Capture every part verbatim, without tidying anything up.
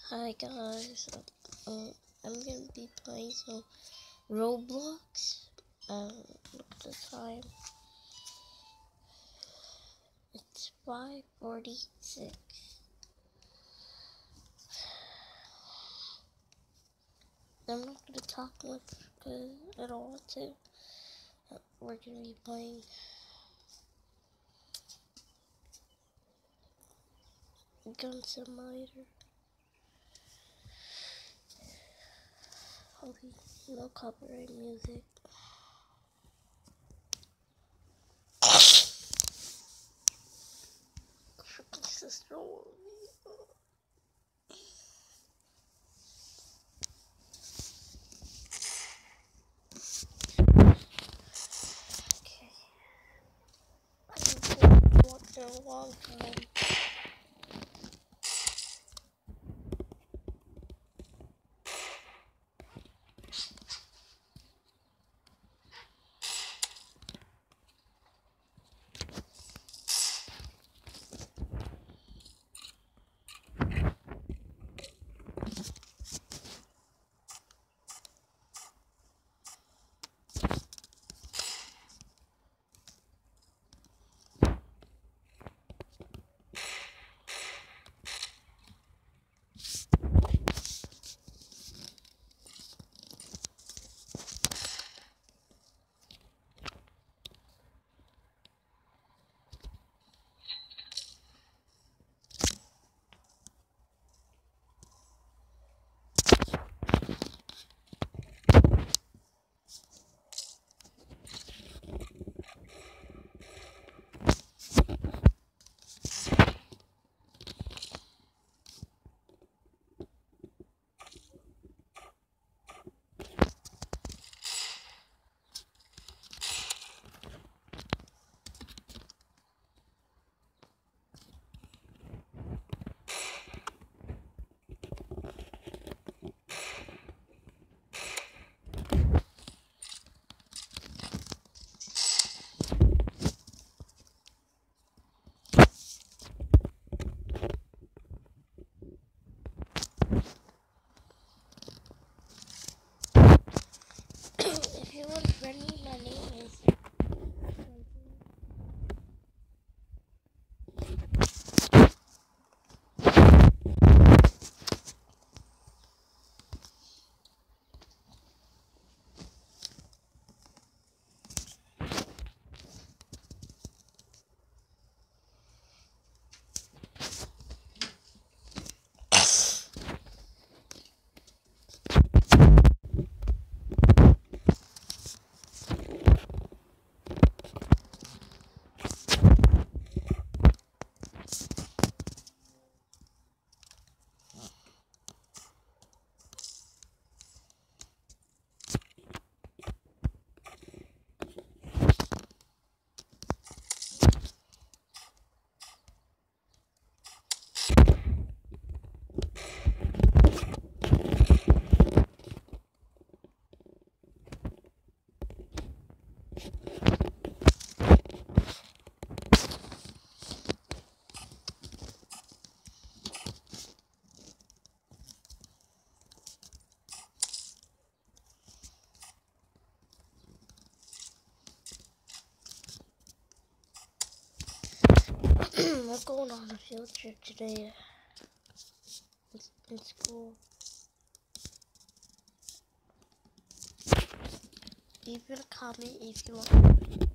Hi guys, um, I'm gonna be playing some Roblox. Um, look at the time. It's five forty-six. I'm not gonna talk much because I don't want to. We're gonna be playing Gun Simulator. Hope no copyright music. Freaking sister. Okay. I haven't watched in a long time. If you want friend me, my name is. We're going on a field trip today in school. Leave a comment if you want.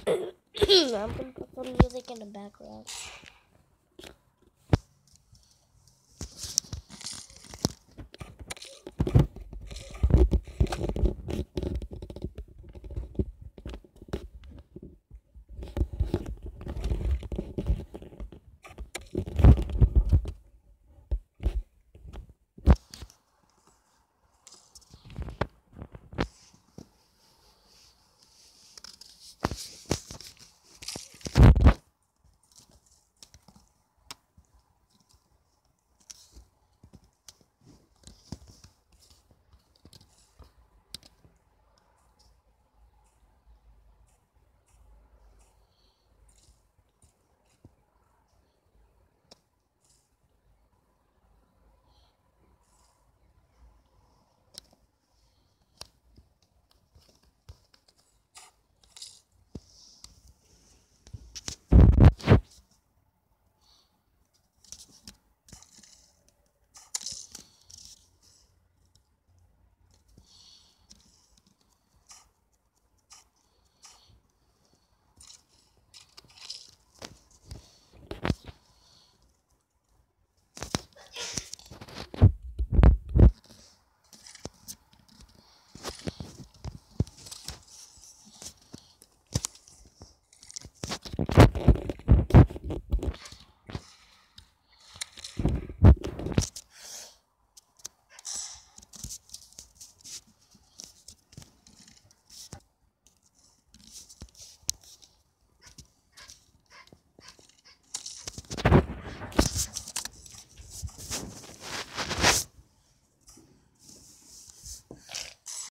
I'm gonna put some music in the background.